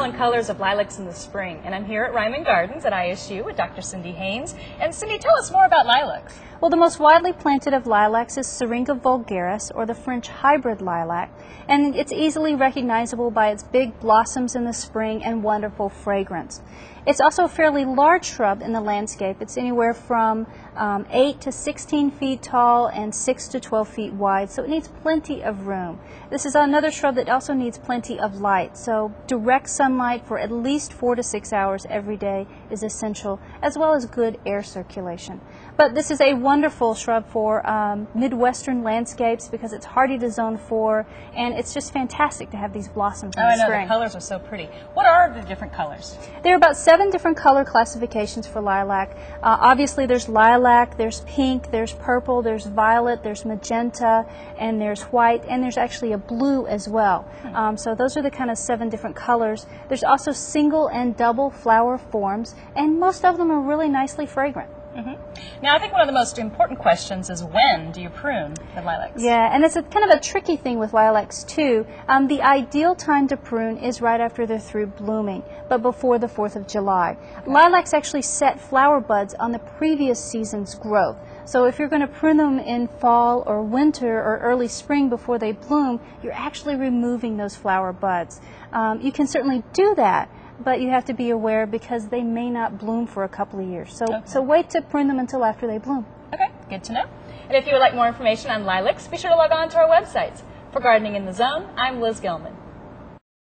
and colors of lilacs in the spring, and I'm here at Ryman Gardens at ISU with Dr. Cindy Haynes. And Cindy, tell us more about lilacs. Well, the most widely planted of lilacs is Syringa vulgaris, or the French hybrid lilac, and it's easily recognizable by its big blossoms in the spring and wonderful fragrance. It's also a fairly large shrub in the landscape. It's anywhere from 8 to 16 feet tall and 6 to 12 feet wide, so it needs plenty of room. This is another shrub that also needs plenty of light, so direct sunlight for at least 4 to 6 hours every day is essential, as well as good air circulation. But this is a wonderful shrub for Midwestern landscapes because it's hardy to zone 4, and it's just fantastic to have these blossoms in the spring. I know, the colors are so pretty. What are the different colors? There are about 7 different color classifications for lilac. Obviously there's lilac, there's pink, there's purple, there's violet, there's magenta, and there's white, and there's actually a blue as well. So those are the kind of 7 different colors. There's also single and double flower forms, and most of them are really nicely fragrant. Now, I think one of the most important questions is, when do you prune the lilacs? Yeah, and it's kind of a tricky thing with lilacs too. The ideal time to prune is right after they're through blooming, but before the 4th of July. Lilacs actually set flower buds on the previous season's growth. So if you're going to prune them in fall or winter or early spring before they bloom, you're actually removing those flower buds. You can certainly do that, but you have to be aware because they may not bloom for a couple of years. So wait to prune them until after they bloom. Okay, good to know. And if you would like more information on lilacs, be sure to log on to our websites. For Gardening in the Zone, I'm Liz Gilman.